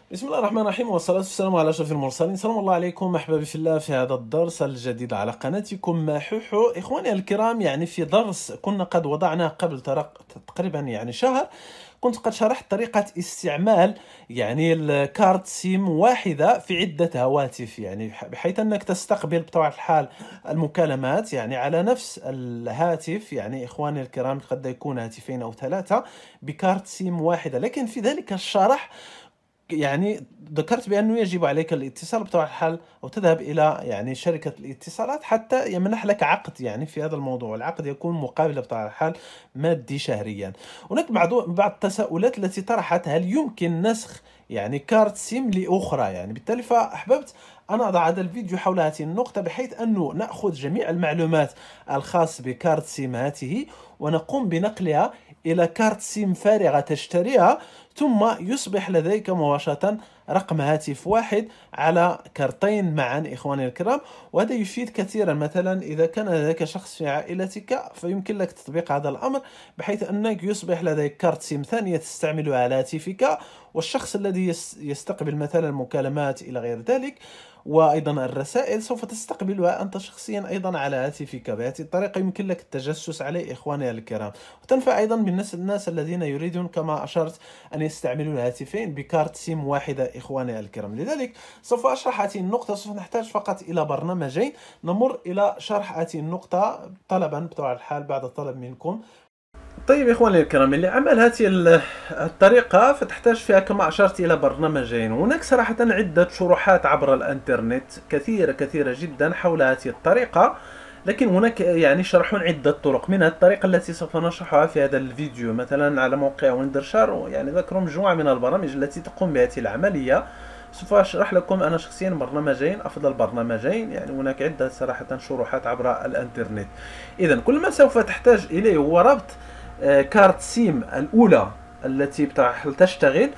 بسم الله الرحمن الرحيم، والصلاة والسلام على أشرف المرسلين. سلام الله عليكم أحبابي في الله في هذا الدرس الجديد على قناتكم حوحو. إخواني الكرام، في درس كنا قد وضعناه قبل تقريبا شهر. كنت قد شرحت طريقة استعمال الكارت سيم واحدة في عدة هواتف، بحيث أنك تستقبل بطبيعة الحال المكالمات على نفس الهاتف. إخواني الكرام، قد يكون هاتفين أو ثلاثة بكارت سيم واحدة، لكن في ذلك الشرح ذكرت بأنه يجب عليك الاتصال بطبيعة الحال، أو تذهب إلى شركة الاتصالات حتى يمنح لك عقد في هذا الموضوع. العقد يكون مقابل بطبيعة الحال مادي شهريا. هناك بعض التساؤلات التي طرحت: هل يمكن نسخ كارت سيم لأخرى؟ بالتالي فأحببت أن أضع هذا الفيديو حول هذه النقطة، بحيث أنه نأخذ جميع المعلومات الخاصة بكارت سيم هاته ونقوم بنقلها إلى كارت سيم فارغة تشتريها، ثم يصبح لديك مباشرة رقم هاتف واحد على كارتين معا. إخواني الكرام، وهذا يفيد كثيرا. مثلا إذا كان لديك شخص في عائلتك، فيمكن لك تطبيق هذا الأمر، بحيث أنك يصبح لديك كارت سيم ثانية تستعملها على هاتفك، والشخص الذي يستقبل مثلا المكالمات إلى غير ذلك وأيضا الرسائل سوف تستقبلها أنت شخصيا أيضا على هاتفك. بهذه الطريقة يمكن لك التجسس عليه إخواني الكرام، وتنفع أيضا الناس الذين يريدون كما أشرت أن يستعملوا الهاتفين بكارت سيم واحدة. إخواني الكرام، لذلك سوف أشرح هذه النقطة. سوف نحتاج فقط إلى برنامجين. نمر إلى شرح هذه النقطة طلبا بطبيعة الحال بعد طلب منكم. طيب إخواني الكرام، لعمل هذه الطريقة فتحتاج فيها كما أشرت إلى برنامجين. هناك صراحة عدة شروحات عبر الإنترنت كثيرة جدا حول هذه الطريقة، لكن هناك شرح عدة طرق، منها الطريقة التي سوف نشرحها في هذا الفيديو. مثلا على موقع وندرشار ذكروا مجموعة من البرامج التي تقوم بهذه العملية. سوف أشرح لكم أنا شخصيا برنامجين، أفضل برنامجين. هناك عدة صراحة شروحات عبر الإنترنت. إذا كل ما سوف تحتاج إليه هو ربط كارت سيم الأولى التي تشتغل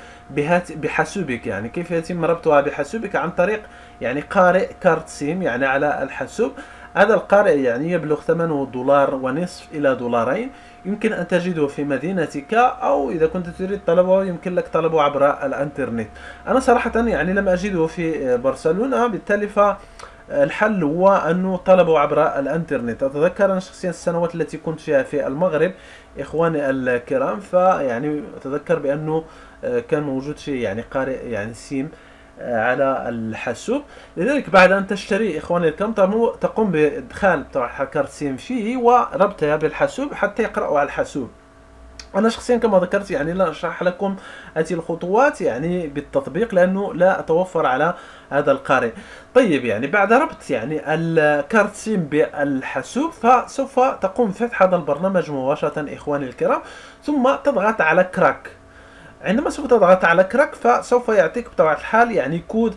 بحاسوبك. كيف يتم ربطها بحاسوبك؟ عن طريق قارئ كارت سيم على الحاسوب. هذا القارئ يبلغ ثمنه $1.50 إلى $2. يمكن أن تجده في مدينتك، أو إذا كنت تريد طلبه يمكن لك طلبه عبر الإنترنت. أنا صراحة لم أجده في برشلونة، بالتالي الحل هو أنه طلبوا عبر الإنترنت. أتذكر أنا شخصيا السنوات التي كنت فيها في المغرب إخواني الكرام، أتذكر بأنه كان موجود شيء قارئ سيم على الحاسوب. لذلك بعد أن تشتري إخواني الكرام تقوم بإدخال كارت سيم فيه وربطها بالحاسوب حتى يقرأوا على الحاسوب. أنا شخصيا كما ذكرت لا أشرح لكم هذه الخطوات بالتطبيق، لأنه لا أتوفر على هذا القارئ. طيب بعد ربط الكارت سيم بالحاسوب، فسوف تقوم بفتح هذا البرنامج مباشرة إخواني الكرام، ثم تضغط على كراك. عندما سوف تضغط على كراك فسوف يعطيك بطبيعة الحال كود.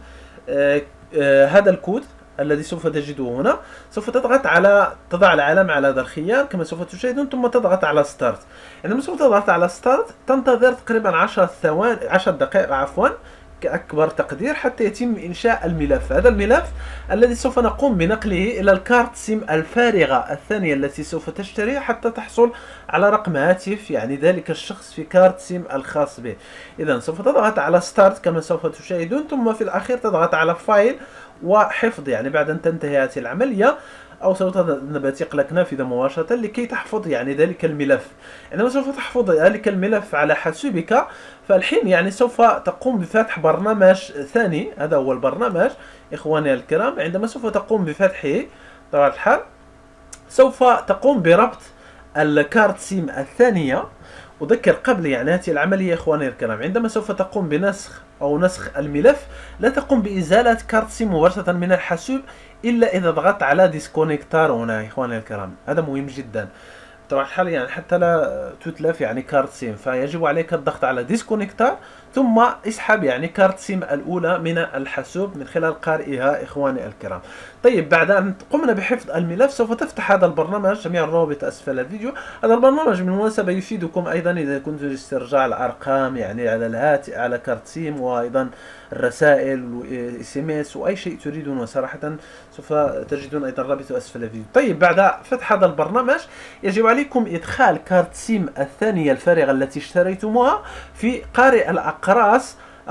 هذا الكود الذي سوف تجده هنا، سوف تضع العلامة على هذا الخيار كما سوف تشاهدون، ثم تضغط على ستارت. عندما سوف تضغط على ستارت تنتظر تقريبا 10 دقائق كأكبر تقدير حتى يتم إنشاء الملف. هذا الملف الذي سوف نقوم بنقله إلى الكارت سيم الفارغة الثانية التي سوف تشتريها حتى تحصل على رقم هاتف ذلك الشخص في كارت سيم الخاص به. إذا سوف تضغط على ستارت كما سوف تشاهدون، ثم في الأخير تضغط على فايل وحفظ بعد أن تنتهي هذه العملية، أو سوف تنبثق لك نافذة مباشرة لكي تحفظ ذلك الملف. عندما سوف تحفظ ذلك الملف على حاسوبك، فالحين سوف تقوم بفتح برنامج ثاني. هذا هو البرنامج إخواني الكرام. عندما سوف تقوم بفتحه طبعا الحال سوف تقوم بربط الكارت سيم الثانية. أذكر قبل هذه العملية إخواني الكرام، عندما سوف تقوم بنسخ الملف، لا تقوم بإزالة كارت سيم مباشرة من الحاسوب إلا إذا ضغطت على ديسكونيكتار هنا إخواني الكرام. هذا مهم جدا بطبيعة الحال، حتى لا تتلف كارت سيم، فيجب عليك الضغط على ديسكونيكتار، ثم اسحب كارت سيم الأولى من الحاسوب من خلال قارئها إخواني الكرام. طيب بعد أن قمنا بحفظ الملف سوف تفتح هذا البرنامج، جميع الروابط أسفل الفيديو. هذا البرنامج بالمناسبة يفيدكم أيضا إذا كنتم لاسترجاع الأرقام على الهاتف على كارت سيم، وأيضا الرسائل SMS وأي شيء تريدون. صراحة سوف تجدون أيضا الرابط أسفل الفيديو. طيب بعد فتح هذا البرنامج يجب عليكم إدخال كارت سيم الثانية الفارغة التي اشتريتموها في قارئ الأقراص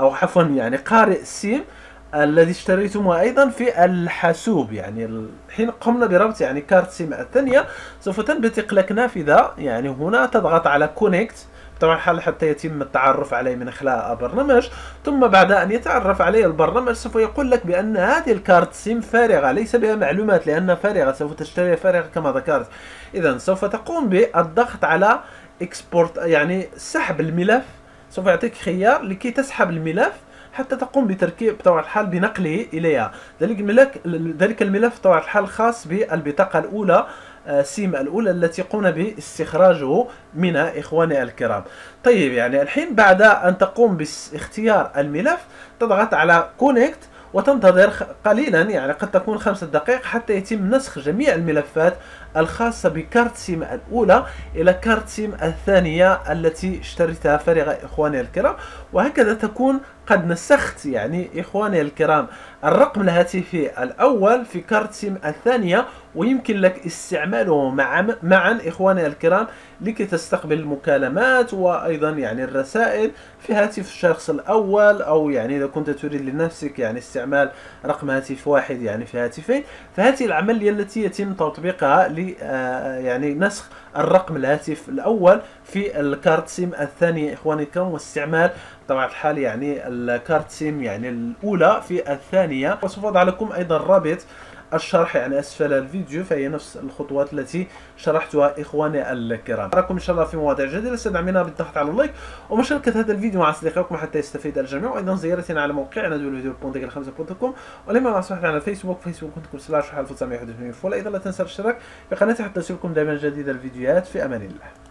او عفوا يعني قارئ سيم الذي اشتريتموه ايضا في الحاسوب. يعني حين قمنا بربط يعني كارت سيم الثانية سوف تنبثق لك نافذة، يعني هنا تضغط على كونكت بطبيعة الحال حتى يتم التعرف عليه من خلال البرنامج، ثم بعد أن يتعرف عليه البرنامج سوف يقول لك بأن هذه الكارت سيم فارغة ليس بها معلومات لأنها فارغة، سوف تشتريها فارغة كما ذكرت. إذا سوف تقوم بالضغط على اكسبورت يعني سحب الملف، سوف يعطيك خيار لكي تسحب الملف حتى تقوم بتركيب بطبيعة الحال بنقله إليها. ذلك الملف بطبيعة الحال خاص بالبطاقة الأولى سيم الأولى التي قمنا باستخراجه منها إخواني الكرام. طيب يعني الحين بعد أن تقوم باختيار الملف تضغط على كونكت وتنتظر قليلا، يعني قد تكون 5 دقائق حتى يتم نسخ جميع الملفات الخاصة بكارت سيم الأولى إلى كارت سيم الثانية التي اشتريتها فارغة إخواني الكرام. وهكذا تكون قد نسخت يعني إخواني الكرام الرقم الهاتفي الأول في كارت سيم الثانية، ويمكن لك استعماله معا إخواني الكرام لكي تستقبل المكالمات وأيضا يعني الرسائل في هاتف الشخص الأول، أو يعني إذا كنت تريد لنفسك يعني استعمال رقم هاتف واحد يعني في هاتفين. فهذه العملية التي يتم تطبيقها ل يعني نسخ الرقم الهاتف الأول في الكارت سيم الثانية إخواني الكرام، واستعمال طبعا الحال يعني الكارت سيم يعني الأولى في الثانية. وسوف أضع لكم أيضا رابط الشرح يعني أسفل الفيديو، فهي نفس الخطوات التي شرحتها إخواني الكرام. أراكم إن شاء الله في مواضيع جديدة، استدعمونا بالضغط على اللايك ومشاركة هذا الفيديو مع أصدقائكم حتى يستفيد الجميع، وأيضا زيارتنا على موقعنا www.5.com، ولما أصبحت على الفيسبوك facebook.com/حلفة 981. ولا أيضا لا تنسى الاشتراك في قناتي حتى تصلكم دائما جديد الفيديوهات. في أمان الله.